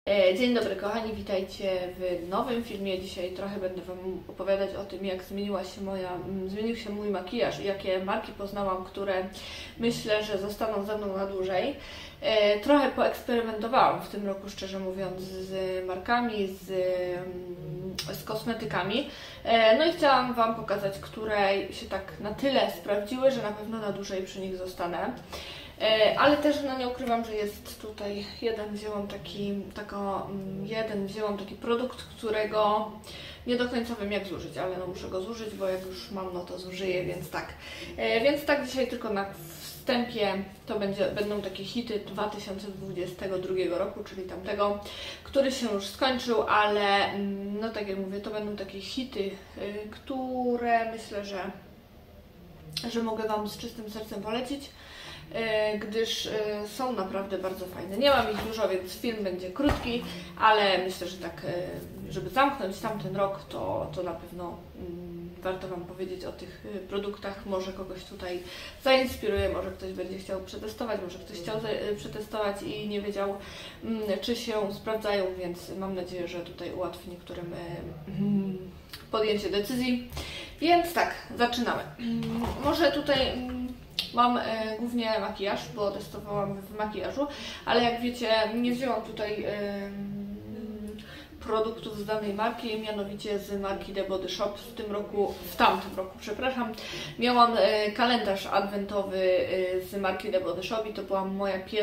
Dzień dobry kochani, witajcie w nowym filmie. Dzisiaj trochę będę Wam opowiadać o tym, jak zmienił się mój makijaż i jakie marki poznałam, które myślę, że zostaną ze mną na dłużej. Trochę poeksperymentowałam w tym roku, szczerze mówiąc, z markami, z kosmetykami. No i chciałam Wam pokazać, które się tak na tyle sprawdziły, że na pewno na dłużej przy nich zostanę. Ale też nie ukrywam, że jest tutaj wzięłam taki produkt, którego nie do końca wiem jak zużyć, ale no muszę go zużyć, bo jak już mam, no to zużyję, więc tak. Więc tak dzisiaj tylko na wstępie to będą takie hity 2022 roku, czyli tamtego, który się już skończył, ale no tak jak mówię, to będą takie hity, które myślę, że mogę Wam z czystym sercem polecić, gdyż są naprawdę bardzo fajne. Nie mam ich dużo, więc film będzie krótki, ale myślę, że tak, żeby zamknąć tamten rok, to na pewno warto Wam powiedzieć o tych produktach. Może kogoś tutaj zainspiruje, może ktoś będzie chciał przetestować, może ktoś chciał przetestować i nie wiedział, czy się sprawdzają, więc mam nadzieję, że tutaj ułatwi niektórym podjęcie decyzji. Więc tak, zaczynamy. Może tutaj mam głównie makijaż, bo testowałam w makijażu, ale jak wiecie, nie wzięłam tutaj produktów z danej marki, mianowicie z marki The Body Shop. W tamtym roku, przepraszam, miałam kalendarz adwentowy z marki The Body Shop i to była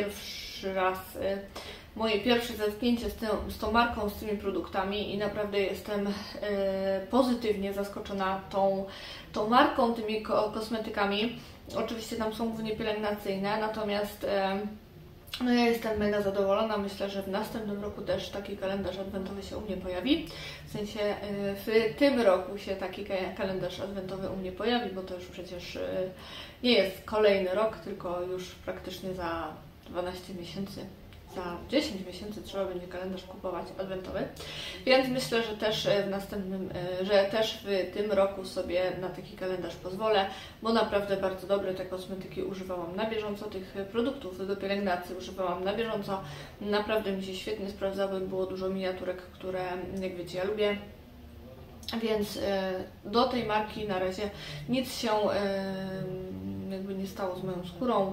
moje pierwsze zetknięcie z tą marką, z tymi produktami i naprawdę jestem pozytywnie zaskoczona tą marką, tymi kosmetykami. Oczywiście tam są głównie pielęgnacyjne, natomiast no ja jestem mega zadowolona. Myślę, że w następnym roku też taki kalendarz adwentowy się u mnie pojawi. W sensie w tym roku się taki kalendarz adwentowy u mnie pojawi, bo to już przecież nie jest kolejny rok, tylko już praktycznie za 12 miesięcy. Za 10 miesięcy trzeba będzie kalendarz kupować adwentowy, więc myślę, że też w tym roku sobie na taki kalendarz pozwolę, bo naprawdę bardzo dobre te kosmetyki używałam na bieżąco, tych produktów do pielęgnacji używałam na bieżąco, naprawdę mi się świetnie sprawdzały, było dużo miniaturek, które jak wiecie ja lubię. Więc do tej marki na razie nic się jakby nie stało z moją skórą,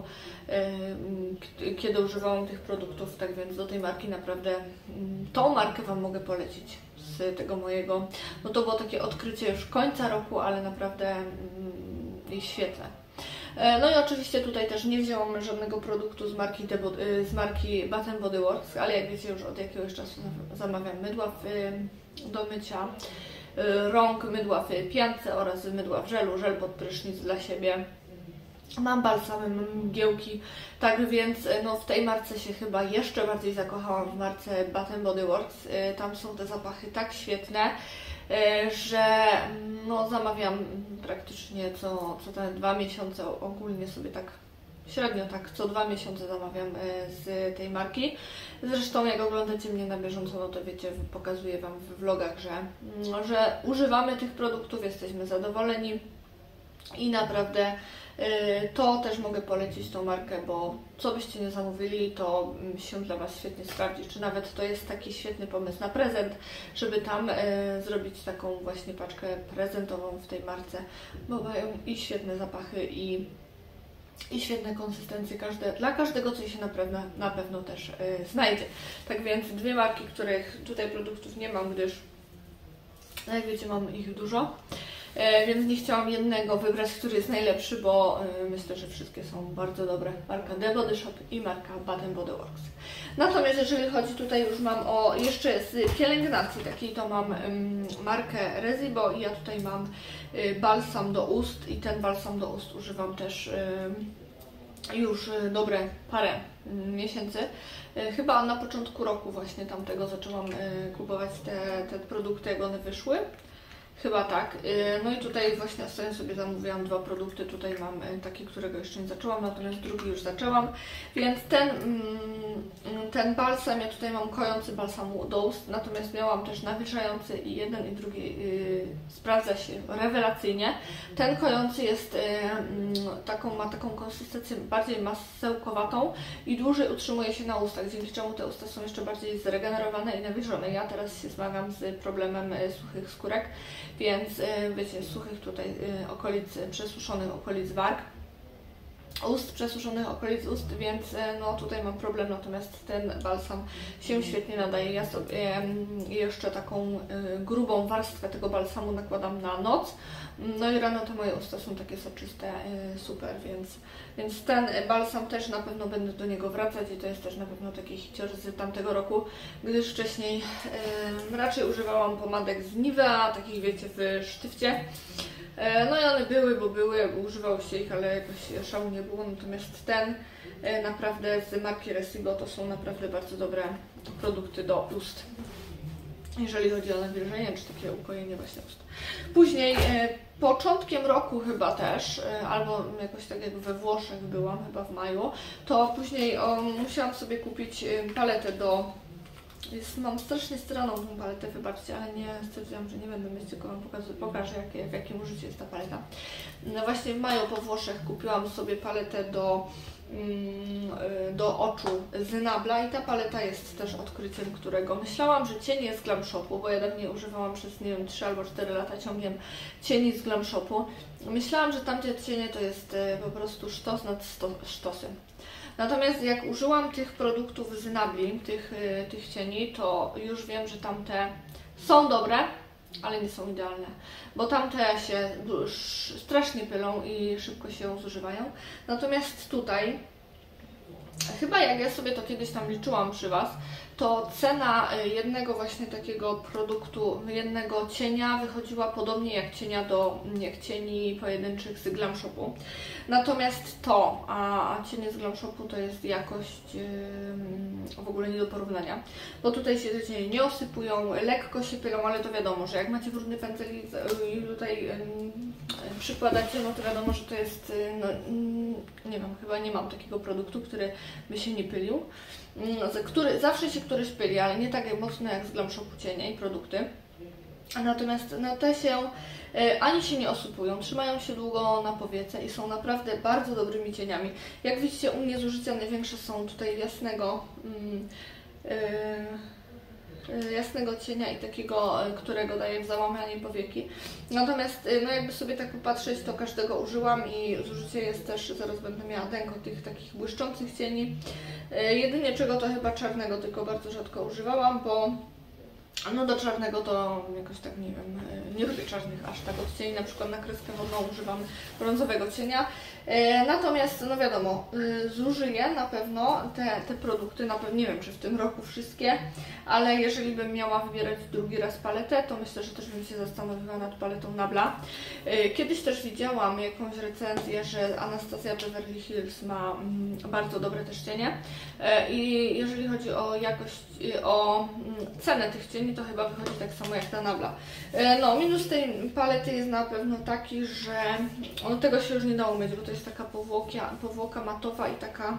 kiedy używałam tych produktów, tak więc do tej marki naprawdę tą markę Wam mogę polecić z tego mojego, no to było takie odkrycie już końca roku, ale naprawdę świetne. No i oczywiście tutaj też nie wzięłam żadnego produktu z marki Bath Body Works, ale jak wiecie już od jakiegoś czasu zamawiam mydła do mycia rąk, mydła w piance oraz mydła w żelu, żel pod prysznic dla siebie. Mam balsamy, mam mgiełki, tak więc no, w tej marce się chyba jeszcze bardziej zakochałam, w marce Bath Body Works. Tam są te zapachy tak świetne, że no, zamawiam praktycznie co te 2 miesiące, ogólnie sobie tak średnio tak co 2 miesiące zamawiam z tej marki. Zresztą jak oglądacie mnie na bieżąco, no to wiecie, pokazuję Wam w vlogach, że używamy tych produktów, jesteśmy zadowoleni i naprawdę to też mogę polecić tą markę, bo co byście nie zamówili, to się dla Was świetnie sprawdzi, czy nawet to jest taki świetny pomysł na prezent, żeby tam zrobić taką właśnie paczkę prezentową w tej marce, bo mają i świetne zapachy i świetne konsystencje, dla każdego coś się na pewno też znajdzie. Tak więc dwie marki, których tutaj produktów nie mam, gdyż jak wiecie mam ich dużo, więc nie chciałam jednego wybrać, który jest najlepszy, bo myślę, że wszystkie są bardzo dobre. Marka The Body Shop i marka Bath Body Works. Natomiast jeżeli chodzi tutaj już mam jeszcze z pielęgnacji takiej, to mam markę Resibo i ja tutaj mam balsam do ust i ten balsam do ust używam też już dobre parę miesięcy. Chyba na początku roku właśnie tamtego zaczęłam kupować te produkty, jak one wyszły. Chyba tak. No i tutaj właśnie ostatnio sobie zamówiłam 2 produkty. Tutaj mam taki, którego jeszcze nie zaczęłam, natomiast drugi już zaczęłam. Więc ten balsam, ja tutaj mam kojący balsamu do ust, natomiast miałam też nawilżający i jeden i drugi sprawdza się rewelacyjnie. Ten kojący jest ma taką konsystencję bardziej masełkowatą i dłużej utrzymuje się na ustach, dzięki czemu te usta są jeszcze bardziej zregenerowane i nawilżone. Ja teraz się zmagam z problemem suchych skórek, więc wiecie, suchych tutaj okolic, przesuszonych okolic warg, przesuszonych okolic ust, więc no tutaj mam problem, natomiast ten balsam się świetnie nadaje. Ja sobie jeszcze taką grubą warstwę tego balsamu nakładam na noc, no i rano te moje usta są takie soczyste, super, więc ten balsam też na pewno będę do niego wracać i to jest też na pewno taki hicior z tamtego roku, gdyż wcześniej raczej używałam pomadek z Nivea, takich wiecie, w sztywcie. No i one były, używało się ich, ale jakoś szału nie było, natomiast ten naprawdę z marki Resibo to są naprawdę bardzo dobre produkty do ust, jeżeli chodzi o nawilżenie czy takie ukojenie właśnie ust. Później początkiem roku chyba też, albo jakoś tak jak we Włoszech byłam, chyba w maju, to później musiałam sobie kupić paletę mam strasznie straną tą paletę, wybaczcie, ale nie stwierdziłam, że nie będę mieć, tylko Wam pokażę w jakim użyciu jest ta paleta. No właśnie w maju po Włoszech kupiłam sobie paletę do oczu z Nabla i ta paleta jest też odkryciem, którego myślałam, że cień jest z Glam Shopu, bo ja dawniej używałam przez, nie wiem, 3 albo 4 lata ciągiem cieni z Glam Shopu. Myślałam, że tamte cienie to jest po prostu sztos nad sztosem. Natomiast jak użyłam tych produktów z Nabli, tych cieni, to już wiem, że tamte są dobre, ale nie są idealne, bo tamte się strasznie pylą i szybko się zużywają. Natomiast tutaj, chyba jak ja sobie to kiedyś tam liczyłam przy Was, to cena jednego właśnie takiego produktu, jednego cienia wychodziła podobnie jak cieni pojedynczych z Glam Shopu. Natomiast a cienie z Glam Shopu to jest jakość w ogóle nie do porównania, bo tutaj się te cienie nie osypują, lekko się pylą, ale to wiadomo, że jak macie brudny pędzel i tutaj przykładacie, no to wiadomo, że to jest, no, nie wiem, chyba nie mam takiego produktu, który by się nie pylił. Który zawsze się któryś pyli, ale nie tak mocno jak z Glam Shopu cienie i produkty. Natomiast no, te się ani się nie osypują, trzymają się długo na powiece i są naprawdę bardzo dobrymi cieniami. Jak widzicie, u mnie zużycia największe są tutaj jasnego cienia i takiego, którego daje w załamanie powieki. Natomiast no jakby sobie tak popatrzeć, to każdego użyłam i zużycie jest też, zaraz będę miała denko tych takich błyszczących cieni. Jedynie czego to chyba czarnego, tylko bardzo rzadko używałam, bo no do czarnego to jakoś tak nie wiem, nie lubię czarnych aż tak odcieni, na przykład na kreskę wodną używam brązowego cienia. Natomiast no wiadomo, zużyję na pewno te produkty, nie wiem czy w tym roku wszystkie, ale jeżeli bym miała wybierać drugi raz paletę, to myślę, że też bym się zastanowiła nad paletą Nabla. Kiedyś też widziałam jakąś recenzję, że Anastasia Beverly Hills ma bardzo dobre też cienie i jeżeli chodzi o jakość, o cenę tych cieni, to chyba wychodzi tak samo jak ta Nabla. No, minus tej palety jest na pewno taki, że tego się już nie da umyć, bo to jest taka powłoka matowa i taka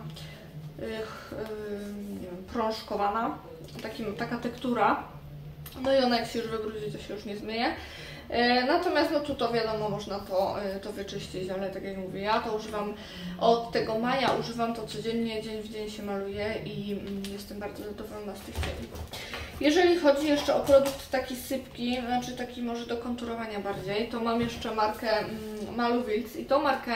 nie wiem, prążkowana, taka tektura. No i ona jak się już wybrudzi, to się już nie zmyje. Natomiast no tu to wiadomo, można to wyczyścić, ale tak jak mówię, ja to używam od tego maja, używam to codziennie, dzień w dzień się maluję i jestem bardzo zadowolona z tych cieni. Jeżeli chodzi jeszcze o produkt taki sypki, znaczy taki może do konturowania bardziej, to mam jeszcze markę Malu-Wilz i tą markę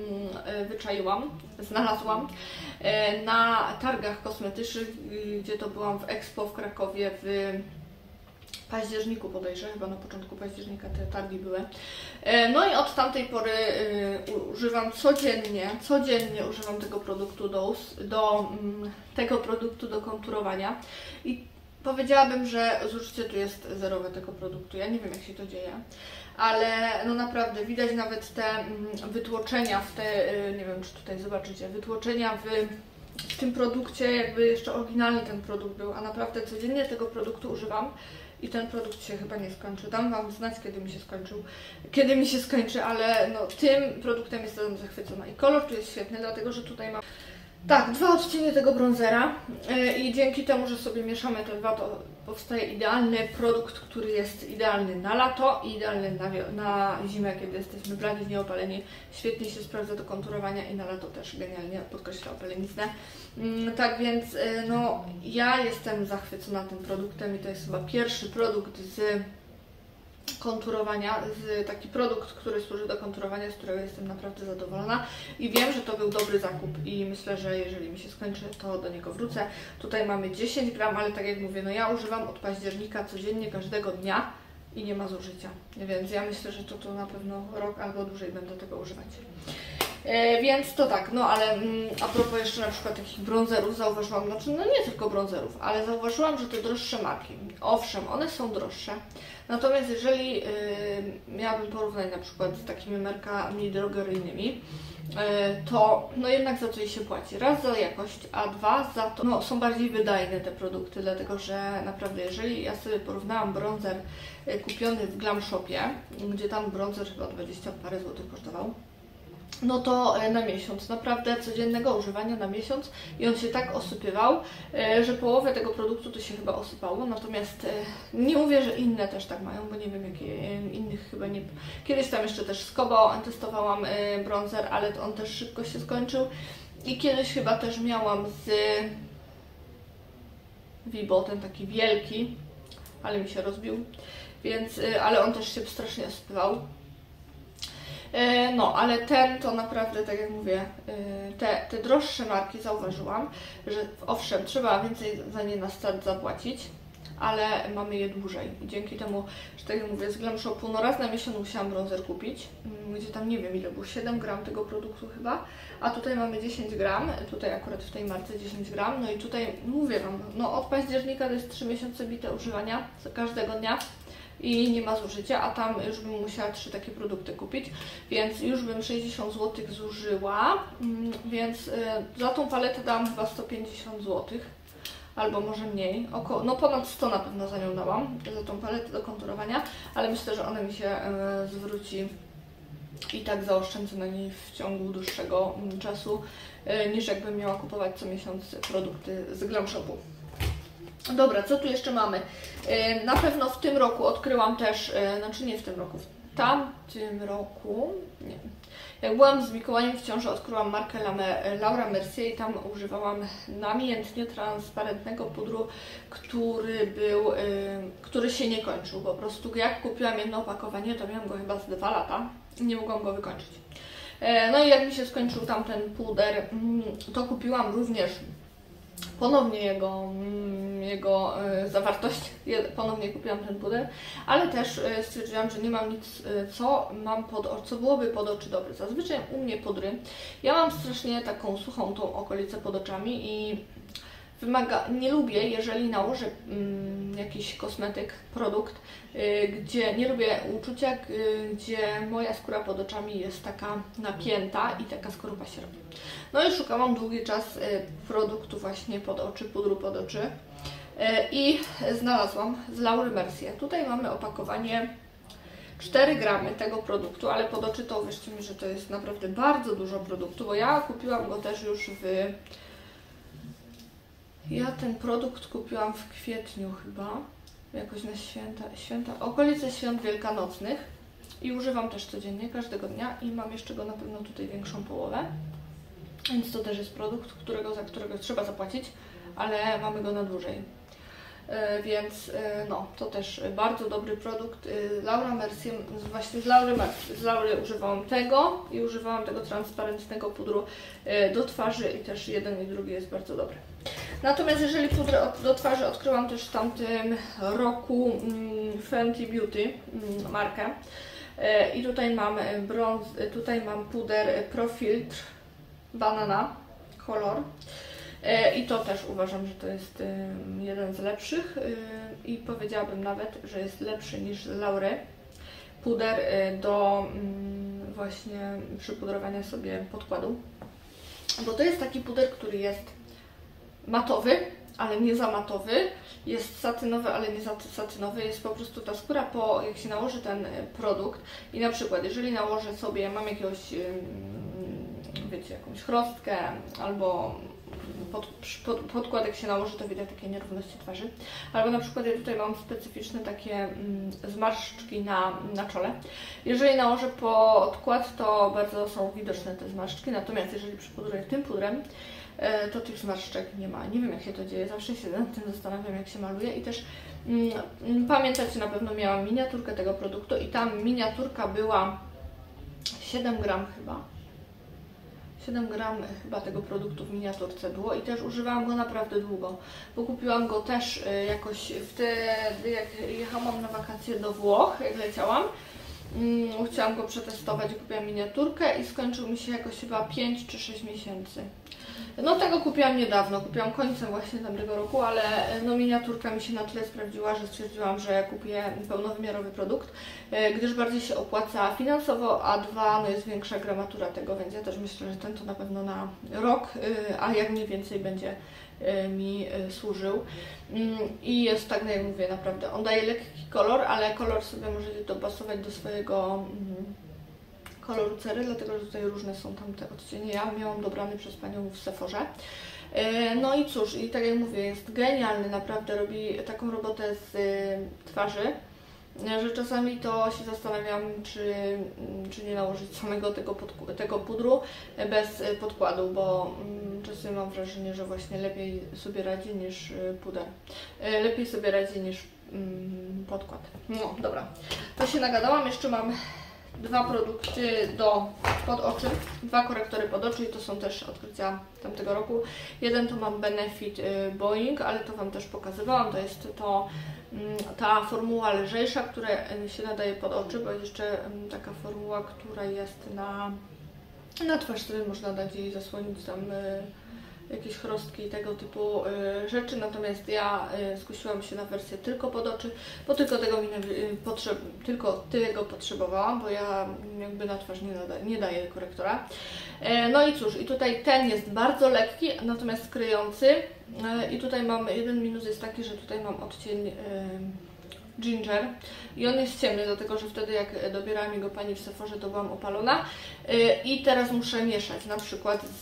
znalazłam na targach kosmetycznych, gdzie to byłam w Expo w Krakowie w październiku bodajże, chyba na początku października te targi były. No i od tamtej pory używam codziennie używam tego produktu tego produktu do konturowania i powiedziałabym, że zużycie tu jest zerowe tego produktu. Ja nie wiem jak się to dzieje, ale no naprawdę widać nawet te wytłoczenia nie wiem czy tutaj zobaczycie, wytłoczenia w tym produkcie jakby jeszcze oryginalny ten produkt był, a naprawdę codziennie tego produktu używam i ten produkt się chyba nie skończy. Dam Wam znać, kiedy mi się skończy, ale no, tym produktem jestem zachwycona. I kolor tu jest świetny, dlatego że tutaj mam tak, 2 odcienie tego bronzera i dzięki temu, że sobie mieszamy te dwa, to powstaje idealny produkt, który jest idealny na lato i idealny na zimę, kiedy jesteśmy bladi, nieopaleni. Świetnie się sprawdza do konturowania i na lato też genialnie podkreśla opaleniznę. Tak więc no, ja jestem zachwycona tym produktem i to jest chyba pierwszy produkt z konturowania, taki produkt, który służy do konturowania, z którego jestem naprawdę zadowolona i wiem, że to był dobry zakup i myślę, że jeżeli mi się skończy, to do niego wrócę. Tutaj mamy 10 gram, ale tak jak mówię, no ja używam od października codziennie, każdego dnia i nie ma zużycia, więc ja myślę, że to na pewno rok albo dłużej będę tego używać. Więc to tak, no ale a propos jeszcze na przykład takich bronzerów zauważyłam, znaczy no nie tylko bronzerów, ale zauważyłam, że te droższe marki, owszem, one są droższe, natomiast jeżeli miałabym porównać na przykład z takimi markami drogeryjnymi, to no jednak za to jej się płaci. Raz za jakość, a dwa za to, no są bardziej wydajne te produkty, dlatego że naprawdę jeżeli ja sobie porównałam bronzer kupiony w Glam Shopie, gdzie tam bronzer chyba 20 parę złotych kosztował, no to na miesiąc, naprawdę codziennego używania na miesiąc i on się tak osypywał, że połowę tego produktu to się chyba osypało, natomiast nie mówię, że inne też tak mają, bo nie wiem jakie innych chyba nie... Kiedyś tam jeszcze też z Kobo testowałam bronzer, ale on też szybko się skończył i kiedyś chyba też miałam z Vibo, ten taki wielki, ale mi się rozbił, więc, ale on też się strasznie osypywał. No, ale ten to naprawdę, tak jak mówię, te droższe marki zauważyłam, że owszem, trzeba więcej za nie na start zapłacić, ale mamy je dłużej. I dzięki temu, że tak jak mówię, z Glam Shopu, no raz na miesiąc musiałam bronzer kupić, gdzie tam nie wiem ile było, 7 gram tego produktu chyba, a tutaj mamy 10 gram, tutaj akurat w tej marce 10 gram, no i tutaj mówię Wam, no od października to jest 3 miesiące bite używania każdego dnia i nie ma zużycia, a tam już bym musiała 3 takie produkty kupić, więc już bym 60 zł zużyła, więc za tą paletę dałam chyba 150 zł, albo może mniej, no ponad 100 na pewno za nią dałam, za tą paletę do konturowania, ale myślę, że ona mi się zwróci i tak zaoszczędzę na niej w ciągu dłuższego czasu, niż jakbym miała kupować co miesiąc produkty z Glam Shopu. Dobra, co tu jeszcze mamy? Na pewno w tym roku odkryłam też, znaczy nie w tym roku, w tamtym roku, nie. Jak byłam z Mikołajem w ciąży, odkryłam markę Laura Mercier i tam używałam namiętnie transparentnego pudru, który się nie kończył. Po prostu jak kupiłam jedno opakowanie, to miałam go chyba z 2 lata i nie mogłam go wykończyć. No i jak mi się skończył tamten puder, to kupiłam również ponownie jego zawartość, ponownie kupiłam ten puder, ale też stwierdziłam, że nie mam nic, co byłoby pod oczy dobre. Zazwyczaj u mnie pudry, ja mam strasznie taką suchą tą okolicę pod oczami i nie lubię, jeżeli nałożę jakiś kosmetyk, produkt, gdzie nie lubię uczucia, gdzie moja skóra pod oczami jest taka napięta i taka skorupa się robi. No i szukałam długi czas produktu właśnie pod oczy, pudru pod oczy i znalazłam z Laury Mercier. Tutaj mamy opakowanie 4 gramy tego produktu, ale pod oczy to uwierzcie mi, że to jest naprawdę bardzo dużo produktu, bo ja kupiłam go też już Ja ten produkt kupiłam w kwietniu chyba, jakoś na okolice świąt wielkanocnych i używam też codziennie, każdego dnia i mam jeszcze go na pewno tutaj większą połowę, więc to też jest produkt, za którego trzeba zapłacić, ale mamy go na dłużej. Więc no, to też bardzo dobry produkt. Laura Mercier, właśnie z Laury używałam tego i używałam tego transparentnego pudru do twarzy i też jeden i drugi jest bardzo dobry. Natomiast jeżeli pudrę do twarzy odkryłam też w tamtym roku Fenty Beauty markę i tutaj mam puder Pro Filtr Banana kolor. I to też uważam, że to jest jeden z lepszych i powiedziałabym nawet, że jest lepszy niż z Laury puder do właśnie przypudrowania sobie podkładu, bo to jest taki puder, który jest matowy, ale nie za matowy, jest satynowy, ale nie za satynowy, jest po prostu ta skóra, jak się nałoży ten produkt i na przykład jeżeli nałożę sobie, mam jakiegoś, wiecie, jakąś chrostkę albo podkładek się nałoży, to widać takie nierówności twarzy. Albo na przykład ja tutaj mam specyficzne takie zmarszczki na czole. Jeżeli nałożę podkład, to bardzo są widoczne te zmarszczki, natomiast jeżeli przypudruję tym pudrem, to tych zmarszczek nie ma. Nie wiem, jak się to dzieje, zawsze się nad tym zastanawiam, jak się maluje i też pamiętacie, na pewno miałam miniaturkę tego produktu i tam miniaturka była 7 gram chyba. 7 gram chyba tego produktu w miniaturce było i też używałam go naprawdę długo, bo kupiłam go też jakoś wtedy, jak jechałam na wakacje do Włoch, jak leciałam. Chciałam go przetestować, kupiłam miniaturkę i skończył mi się jakoś chyba 5 czy 6 miesięcy. No tego kupiłam niedawno, kupiłam końcem właśnie tamtego roku, ale no miniaturka mi się na tyle sprawdziła, że stwierdziłam, że kupię pełnowymiarowy produkt, gdyż bardziej się opłaca finansowo, a dwa, no jest większa gramatura tego, więc ja też myślę, że ten to na pewno na rok, a jak mniej więcej będzie mi służył. I jest tak, no jak mówię, naprawdę, on daje lekki kolor, ale kolor sobie możecie dopasować do swojego koloru cery, dlatego że tutaj różne są tam te odcienie. Ja miałam dobrany przez panią w Sephorze. No i cóż, i tak jak mówię, jest genialny, naprawdę robi taką robotę z twarzy, że czasami to się zastanawiam, czy nie nałożyć samego tego pudru bez podkładu, bo czasem mam wrażenie, że właśnie lepiej sobie radzi niż puder. Lepiej sobie radzi niż podkład. No dobra, to się nagadałam, jeszcze mam dwa produkty pod oczy, dwa korektory pod oczy i to są też odkrycia tamtego roku. Jeden to mam Benefit Boing, ale to Wam też pokazywałam, to jest ta formuła lżejsza, która się nadaje pod oczy, bo jest jeszcze taka formuła, która jest na twarz, sobie można dać jej zasłonić tam jakieś chrostki i tego typu rzeczy, natomiast ja skusiłam się na wersję tylko pod oczy, bo tylko tego potrzebowałam, bo ja jakby na twarz nie daję korektora. No i cóż, i tutaj ten jest bardzo lekki, natomiast kryjący i tutaj mam, jeden minus jest taki, że tutaj mam odcień Ginger i on jest ciemny, dlatego że wtedy jak dobierałam jego pani w Sephorze, to byłam opalona i teraz muszę mieszać na przykład z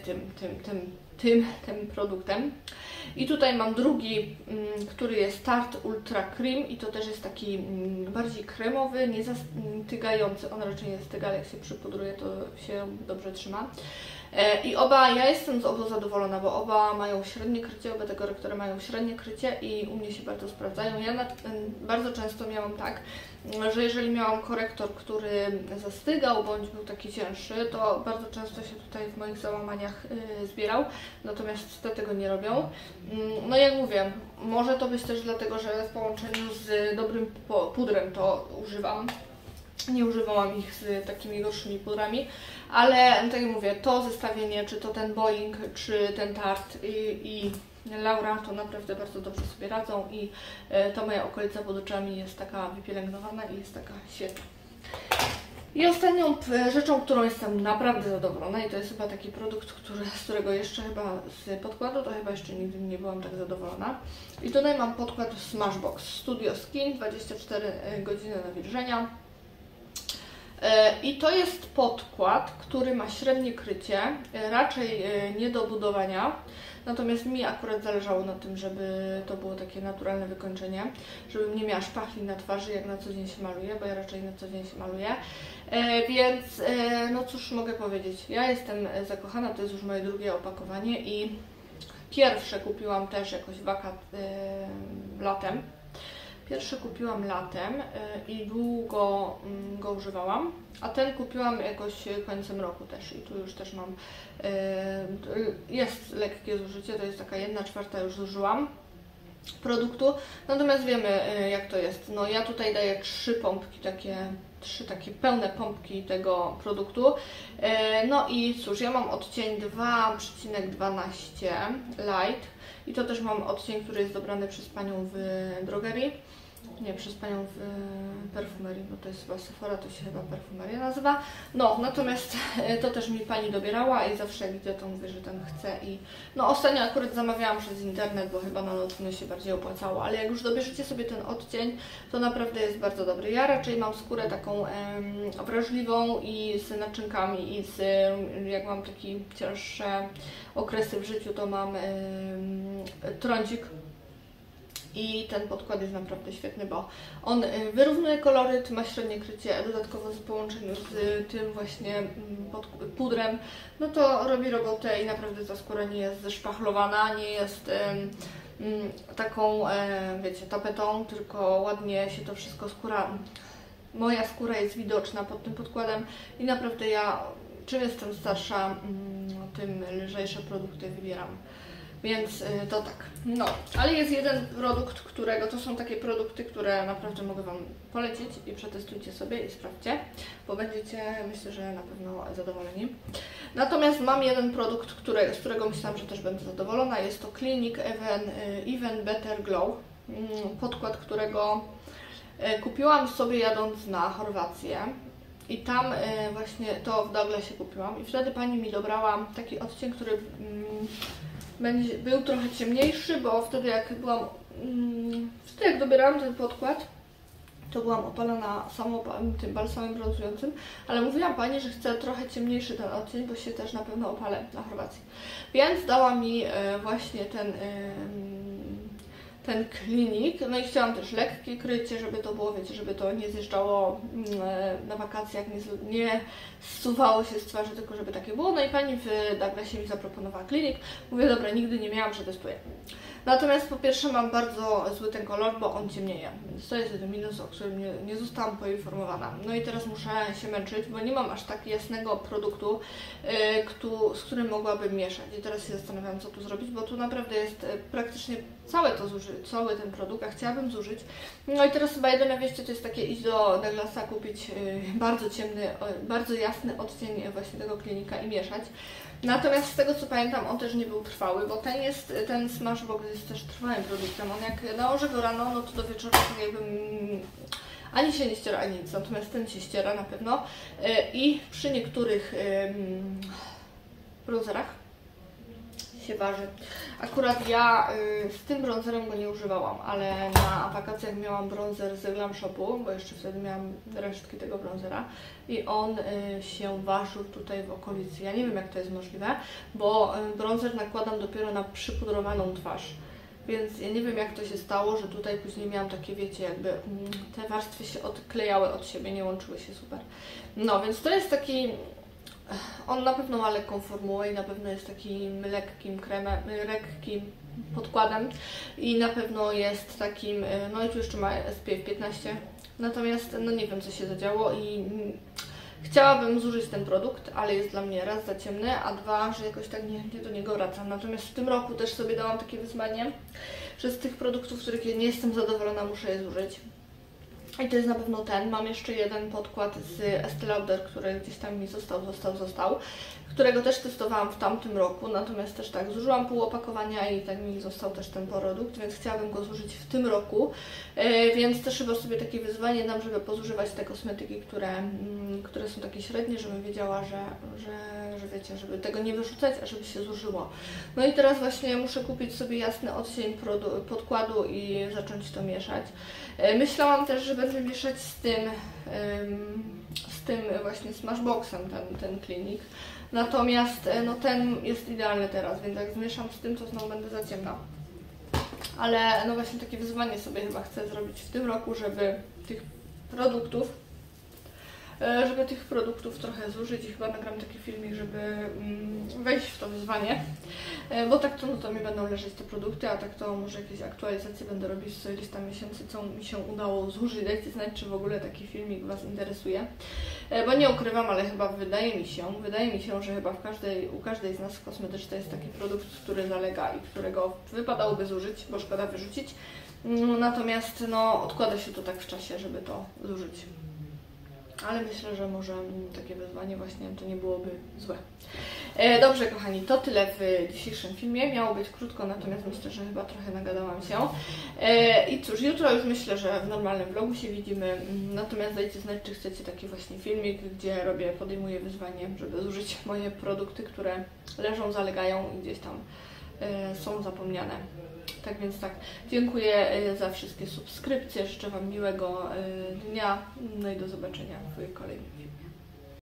tym produktem. I tutaj mam drugi, który jest Tarte Ultra Cream i to też jest taki bardziej kremowy, nie zastygający. On raczej nie styga, ale jak się przypudruje, to się dobrze trzyma. I ja jestem z obu zadowolona, bo oba mają średnie krycie, oba te korektory mają średnie krycie i u mnie się bardzo sprawdzają. Ja bardzo często miałam tak, że jeżeli miałam korektor, który zastygał bądź był taki cięższy, to bardzo często się tutaj w moich załamaniach zbierał, natomiast te tego nie robią. No jak mówię, może to być też dlatego, że w połączeniu z dobrym pudrem to używam. Nie używałam ich z takimi gorszymi pudrami, ale tak jak mówię, to zestawienie, czy to ten Boing, czy ten Tarte i Laura, to naprawdę bardzo dobrze sobie radzą i ta moja okolica pod oczami jest taka wypielęgnowana i jest taka świetna. I ostatnią rzeczą, którą jestem naprawdę zadowolona i to jest chyba taki produkt, z którego jeszcze chyba z podkładu, to chyba jeszcze nigdy nie byłam tak zadowolona. I tutaj mam podkład Smashbox Studio Skin, 24 godziny nawilżenia. I to jest podkład, który ma średnie krycie, raczej nie do budowania, natomiast mi akurat zależało na tym, żeby to było takie naturalne wykończenie, żebym nie miała szpachli na twarzy, jak na co dzień się maluję, bo ja raczej na co dzień się maluję. Więc no cóż mogę powiedzieć, ja jestem zakochana, to jest już moje drugie opakowanie i pierwsze kupiłam też jakoś latem. Pierwszy kupiłam latem i długo go używałam, a ten kupiłam jakoś końcem roku też i tu już też mam, jest lekkie zużycie, to jest taka 1/4 już zużyłam produktu, natomiast wiemy jak to jest. No ja tutaj daję trzy takie pełne pompki tego produktu. No i cóż, ja mam odcień 2,12 Light i to też mam odcień, który jest dobrany przez panią w drogerii. nie, przez panią w perfumerii, bo to jest chyba Sephora, to się chyba perfumeria nazywa. No, natomiast to też mi pani dobierała i zawsze jak widzę, to mówię, że ten chce i no ostatnio akurat zamawiałam przez internet, bo chyba na lotnie się bardziej opłacało, ale jak już dobierzecie sobie ten odcień, to naprawdę jest bardzo dobry. Ja raczej mam skórę taką wrażliwą i z naczynkami i z, jak mam takie cięższe okresy w życiu, to mam trądzik. I ten podkład jest naprawdę świetny, bo on wyrównuje koloryt, ma średnie krycie, dodatkowo w połączeniu z tym właśnie pudrem, no to robi robotę i naprawdę ta skóra nie jest zeszpachlowana, nie jest taką, wiecie, tapetą, tylko ładnie się to wszystko moja skóra jest widoczna pod tym podkładem i naprawdę ja, czym jestem starsza, tym lżejsze produkty wybieram. Więc to tak. No, ale jest jeden produkt, to są takie produkty, które naprawdę mogę Wam polecić i przetestujcie sobie i sprawdźcie, bo będziecie, myślę, że na pewno zadowoleni. Natomiast mam jeden produkt, z którego myślałam, że też będę zadowolona. Jest to Clinique Even Better Glow. Podkład, którego kupiłam sobie jadąc na Chorwację. I tam właśnie to w Douglasie kupiłam i wtedy pani mi dobrała taki odcień, który był trochę ciemniejszy, bo wtedy jak dobierałam ten podkład, to byłam opalona tym balsamem brązującym, ale mówiłam pani, że chcę trochę ciemniejszy ten odcień, bo się też na pewno opalę na Chorwacji. Więc dała mi właśnie ten Clinique, no i chciałam też lekkie krycie, żeby to było, wiecie, żeby to nie zjeżdżało na wakacjach, nie zsuwało się z twarzy, tylko żeby takie było. No i pani w Douglasie mi zaproponowała Clinique. Mówię, dobra, nigdy nie miałam, przetestuję. Natomiast po pierwsze mam bardzo zły ten kolor, bo on ciemnieje, więc to jest jeden minus, o którym nie zostałam poinformowana. No i teraz muszę się męczyć, bo nie mam aż tak jasnego produktu, z którym mogłabym mieszać. I teraz się zastanawiam, co tu zrobić, bo tu naprawdę jest praktycznie cały ten produkt, a chciałabym zużyć. No i teraz chyba jedyne wyjście to jest takie iść do Douglasa, kupić bardzo ciemny, bardzo jasny odcień właśnie tego Clinique'a i mieszać. Natomiast z tego co pamiętam, on też nie był trwały, bo ten Smashbox jest też trwałym produktem. On jak nałożę go rano, no to do wieczoru tak jakby ani się nie ściera, ani nic. Natomiast ten się ściera na pewno. I przy niektórych bronzerach się waży. Akurat ja z tym bronzerem go nie używałam, ale na wakacjach miałam bronzer z Glam Shopu, bo jeszcze wtedy miałam resztki tego bronzera i on się ważył tutaj w okolicy. Ja nie wiem, jak to jest możliwe, bo bronzer nakładam dopiero na przypudrowaną twarz. Więc ja nie wiem, jak to się stało, że tutaj później miałam takie, wiecie, jakby te warstwy się odklejały od siebie, nie łączyły się super. No, więc to jest taki... On na pewno ma lekką formułę i na pewno jest takim lekkim lekkim podkładem i na pewno jest takim, no i tu jeszcze ma SPF 15, natomiast no nie wiem, co się zadziało i chciałabym zużyć ten produkt, ale jest dla mnie raz za ciemny, a dwa, że jakoś tak nie do niego wracam. Natomiast w tym roku też sobie dałam takie wyzwanie, że z tych produktów, których nie jestem zadowolona, muszę je zużyć. I to jest na pewno ten. Mam jeszcze jeden podkład z Estée Lauder, który gdzieś tam mi został, którego też testowałam w tamtym roku, natomiast też tak, zużyłam pół opakowania i tak mi został też ten produkt, więc chciałabym go zużyć w tym roku, więc też chyba sobie takie wyzwanie dam, żeby pozużywać te kosmetyki, które są takie średnie, żebym wiedziała, że wiecie, żeby tego nie wyrzucać, a żeby się zużyło. No i teraz właśnie muszę kupić sobie jasny odcień podkładu i zacząć to mieszać. Myślałam też, że będę mieszać z tym właśnie Smashboxem ten Clinique. Natomiast no ten jest idealny teraz, więc jak zmieszam z tym, to znowu będę za ciemna. Ale no właśnie takie wyzwanie sobie chyba chcę zrobić w tym roku, żeby tych produktów trochę zużyć i chyba nagram taki filmik, żeby wejść w to wyzwanie, bo tak to, no to mi będą leżeć te produkty, a tak to może jakieś aktualizacje będę robić co ileś tam miesięcy, co mi się udało zużyć. Dajcie znać, czy w ogóle taki filmik Was interesuje, bo nie ukrywam, ale chyba wydaje mi się, że chyba u każdej z nas w kosmetyczce jest taki produkt, który zalega i którego wypadałoby zużyć, bo szkoda wyrzucić, natomiast no odkłada się to tak w czasie, żeby to zużyć. ale myślę, że może takie wyzwanie właśnie to nie byłoby złe. Dobrze kochani, to tyle w dzisiejszym filmie. Miało być krótko, natomiast myślę, że chyba trochę nagadałam się. I cóż, jutro już myślę, że w normalnym vlogu się widzimy. Natomiast dajcie znać, czy chcecie taki właśnie filmik, gdzie podejmuję wyzwanie, żeby zużyć moje produkty, które leżą, zalegają i gdzieś tam są zapomniane. Tak więc tak, dziękuję za wszystkie subskrypcje, życzę Wam miłego dnia, no i do zobaczenia w kolejnym filmie.